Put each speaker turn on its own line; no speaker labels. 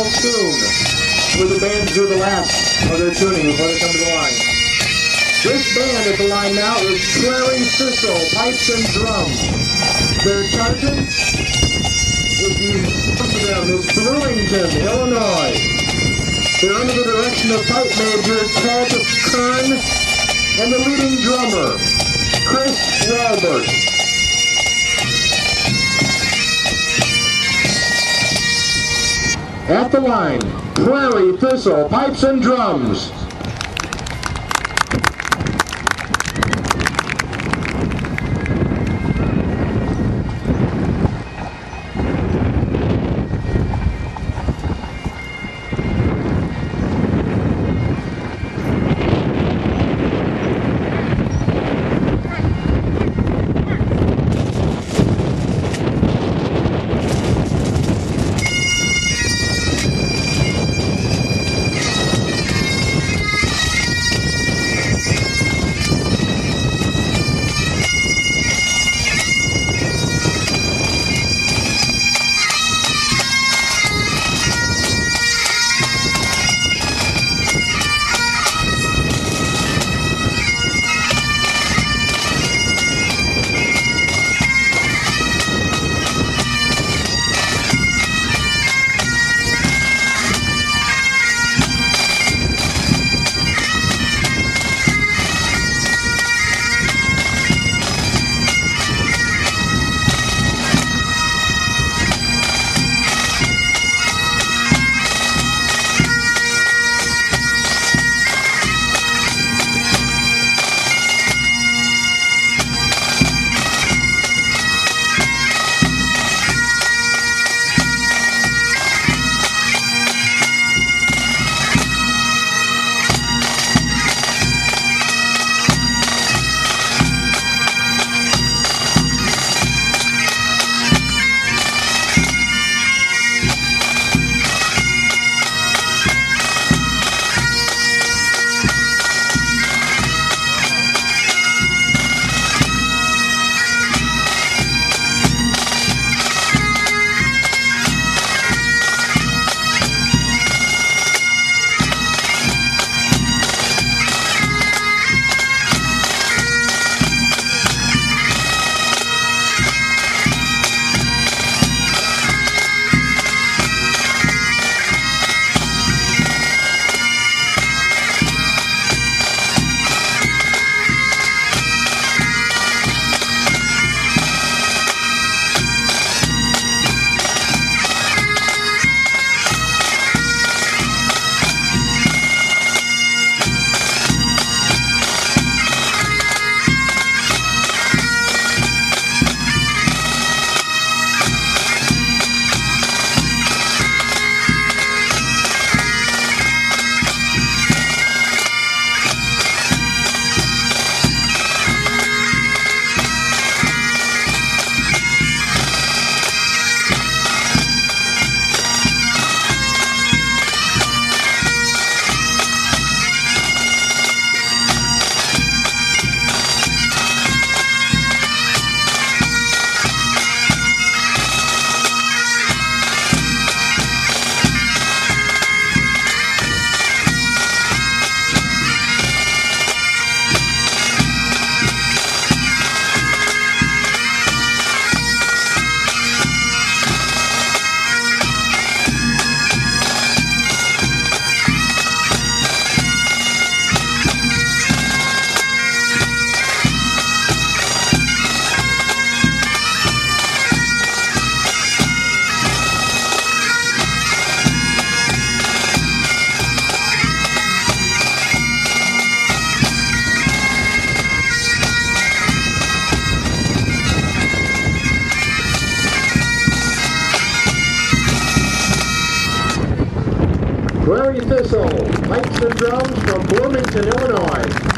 soon, where the bands do the last of their tuning before they come to the line. This band at the line now is Prairie Thistle Pipes and Drums. Their sergeant is Bloomington, Illinois. They're under the direction of pipe major Ted Kern and the leading drummer, Chris Walbert. At the line, Prairie Thistle Pipes and Drums. Prairie Thistle Pipes and Drums from Bloomington, Illinois.